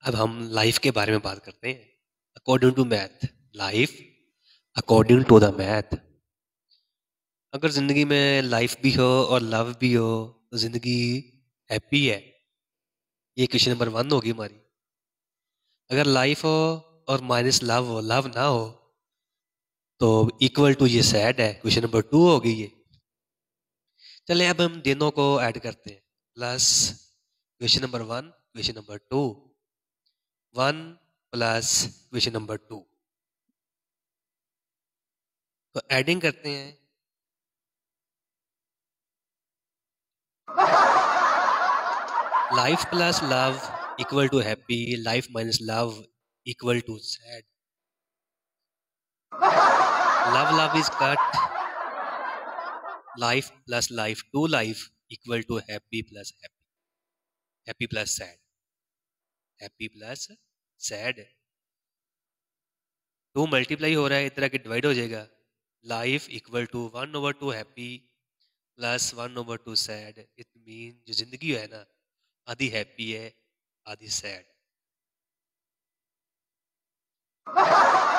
अब हम लाइफ के बारे में बात करते हैं। According to math, life according to the math. अगर जिंदगी में लाइफ भी हो और लव भी हो तो जिंदगी हैप्पी है। ये क्वेश्चन नंबर 1 होगी हमारी। अगर लाइफ हो और माइनस लव हो, लव ना हो, तो इक्वल टू ये सैड है। क्वेश्चन नंबर 2 होगी ये। चले अब हम दोनों को ऐड करते हैं। Plus question number 1, question number 2, 1 plus question number 2। तो एडिंग करते हैं। Life plus love equal to happy, life minus love equal to sad. Love love is cut, life plus life to life equal to happy plus happy, happy plus sad, happy plus sad. 2 multiply हो रहा है, इस तरह के divide हो जाएगा। Life equal to 1/2 happy plus 1/2 sad. It mean जो जिंदगी है ना, आधी हैप्पी है आधी सैड।